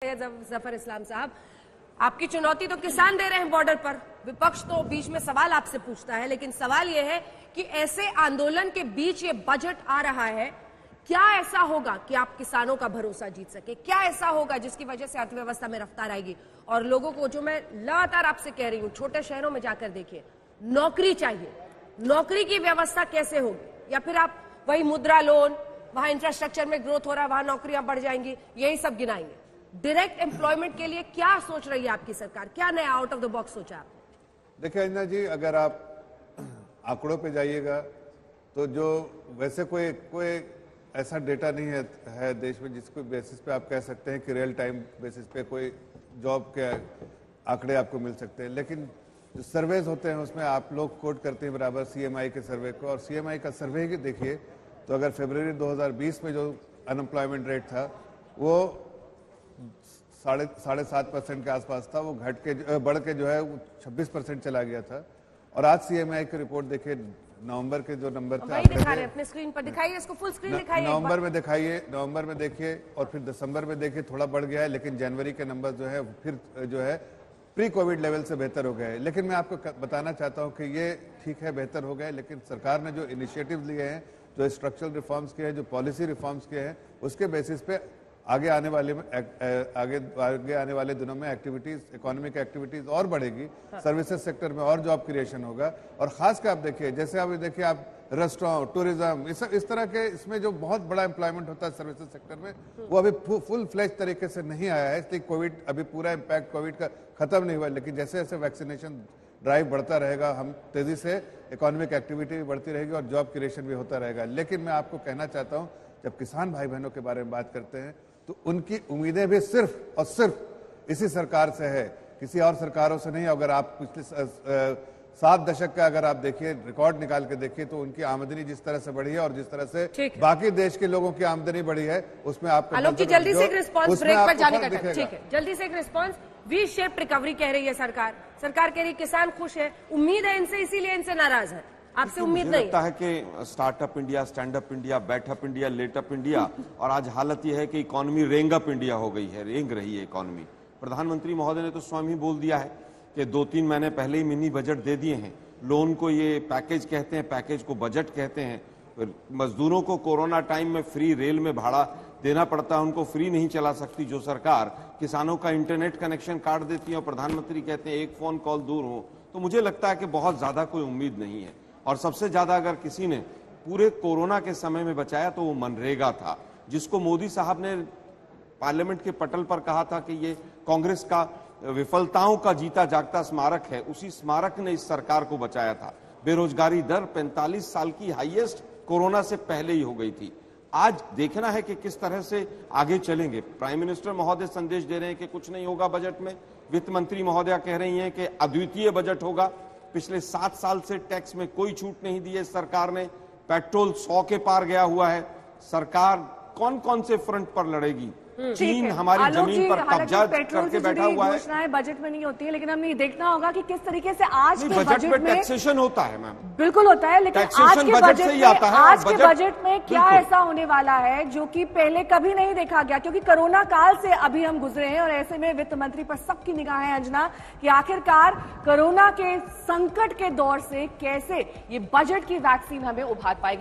हैं जफर इस्लाम साहब, आपकी चुनौती तो किसान दे रहे हैं बॉर्डर पर, विपक्ष तो बीच में सवाल आपसे पूछता है, लेकिन सवाल यह है कि ऐसे आंदोलन के बीच ये बजट आ रहा है, क्या ऐसा होगा कि आप किसानों का भरोसा जीत सके? क्या ऐसा होगा जिसकी वजह से अर्थव्यवस्था में रफ्तार आएगी? और लोगों को, जो मैं लगातार आपसे कह रही हूं, छोटे शहरों में जाकर देखिए, नौकरी चाहिए, नौकरी की व्यवस्था कैसे होगी? या फिर आप वही मुद्रा लोन, वहां इंफ्रास्ट्रक्चर में ग्रोथ हो रहा है, वहां नौकरियां बढ़ जाएंगी, यही सब गिनाएंगे। डायरेक्ट एम्प्लॉयमेंट के लिए क्या सोच रही है आपकी सरकार? क्या नया आउट ऑफ द बॉक्स सोचा आपने? देखिए अंजना जी, अगर आप आंकड़ों पे जाइएगा तो जो वैसे कोई ऐसा डेटा नहीं है देश में जिसको बेसिस पे आप कह सकते हैं कि रियल टाइम बेसिस पे कोई जॉब के आंकड़े आपको मिल सकते हैं, लेकिन जो सर्वेज होते हैं उसमें आप लोग कोट करते हैं बराबर सीएमआई के सर्वे को, और सीएमआई का सर्वे ही देखिए तो अगर फरवरी 2020 में जो अनएम्प्लॉयमेंट रेट था वो 7.5% के आसपास था, वो बढ़ के जो है 26% चला गया था। और आज सीएमआई की रिपोर्ट देखिए, नवंबर के जो नंबर थे दिखा रहे हैं अपने स्क्रीन पर, दिखाइए इसको, फुल स्क्रीन दिखाइए। नवंबर में देखिए और फिर दिसंबर में देखिए थोड़ा बढ़ गया है, लेकिन जनवरी के नंबर जो है फिर जो है प्री कोविड लेवल से बेहतर हो गया है। लेकिन मैं आपको बताना चाहता हूं कि ये ठीक है, बेहतर हो गया है, लेकिन सरकार ने जो इनिशिएटिव्स लिए हैं, जो स्ट्रक्चरल रिफॉर्म्स किए हैं, जो पॉलिसी रिफॉर्म्स किए हैं, उसके बेसिस पे आगे आने वाले दिनों में एक्टिविटीज, इकोनॉमिक एक्टिविटीज और बढ़ेगी, सर्विसेज सेक्टर में और जॉब क्रिएशन होगा। और खासकर आप देखिए, जैसे आप देखिए, आप रेस्टोरेंट, टूरिज्म, इस तरह के इसमें जो बहुत बड़ा एम्प्लॉयमेंट होता है सर्विसेज सेक्टर में, वो अभी फुल फ्लेज तरीके से नहीं आया है, इसलिए कोविड अभी पूरा इम्पैक्ट कोविड का खत्म नहीं हुआ। लेकिन जैसे जैसे वैक्सीनेशन ड्राइव बढ़ता रहेगा, हम तेजी से इकोनॉमिक एक्टिविटी भी बढ़ती रहेगी और जॉब क्रिएशन भी होता रहेगा। लेकिन मैं आपको कहना चाहता हूं, जब किसान भाई बहनों के बारे में बात करते हैं तो उनकी उम्मीदें भी सिर्फ और सिर्फ इसी सरकार से है, किसी और सरकारों से नहीं। अगर आप पिछले 7 दशक का अगर आप देखिए, रिकॉर्ड निकाल के देखिए, तो उनकी आमदनी जिस तरह से बढ़ी है और जिस तरह से बाकी देश के लोगों की आमदनी बढ़ी है, उसमें आपको आलोक जी जल्दी से एक रिस्पॉन्स, ब्रेक पर जाने का टाइम, ठीक है, जल्दी से एक रिस्पॉन्स। वी शेप रिकवरी कह रही है सरकार कह रही है किसान खुश है, उम्मीद है इनसे, इसीलिए इनसे नाराज है, आपसे उम्मीद नहीं। लगता है कि startup India, stand up India, बैठ up India, late up India, और आज हालत यह है कि इकोनॉमी रेंग अप इंडिया हो गई है, रेंग रही है इकोनॉमी। प्रधानमंत्री महोदय ने तो स्वयं ही बोल दिया है कि 2-3 महीने पहले ही मिनी बजट दे दिए हैं। लोन को ये पैकेज कहते हैं, पैकेज को बजट कहते हैं। मजदूरों को कोरोना टाइम में फ्री रेल में भाड़ा देना पड़ता है, उनको फ्री नहीं चला सकती जो सरकार। किसानों का इंटरनेट कनेक्शन काट देती है और प्रधानमंत्री कहते हैं एक फोन कॉल दूर हो। तो मुझे लगता है कि बहुत ज्यादा कोई उम्मीद नहीं है। और सबसे ज्यादा अगर किसी ने पूरे कोरोना के समय में बचाया तो वो मनरेगा था, जिसको मोदी साहब ने पार्लियामेंट के पटल पर कहा था कि ये कांग्रेस का विफलताओं का जीता जागता स्मारक है। उसी स्मारक ने इस सरकार को बचाया था। बेरोजगारी दर 45 साल की हाईएस्ट कोरोना से पहले ही हो गई थी। आज देखना है कि किस तरह से आगे चलेंगे। प्राइम मिनिस्टर महोदय संदेश दे रहे हैं कि कुछ नहीं होगा बजट में। वित्त मंत्री महोदया कह रही हैं कि अद्वितीय बजट होगा। पिछले 7 साल से टैक्स में कोई छूट नहीं दी है सरकार ने। पेट्रोल 100 के पार गया हुआ है। सरकार कौन कौन से फ्रंट पर लड़ेगी? चीन हमारी जमीन पर कब्जा करके बैठा हुआ है। घोषणाएं बजट में नहीं होती है, लेकिन हमें देखना होगा कि किस तरीके से आज के बजट में टैक्सेशन होता है मैम, बिल्कुल होता है, लेकिन आज के बजट में क्या ऐसा होने वाला है जो कि पहले कभी नहीं देखा गया, क्योंकि कोरोना काल से अभी हम गुजरे हैं। और ऐसे में वित्त मंत्री पर सबकी निगाहें अंजना कि आखिरकार कोरोना के संकट के दौर से कैसे ये बजट की वैक्सीन हमें उभार पाएगी।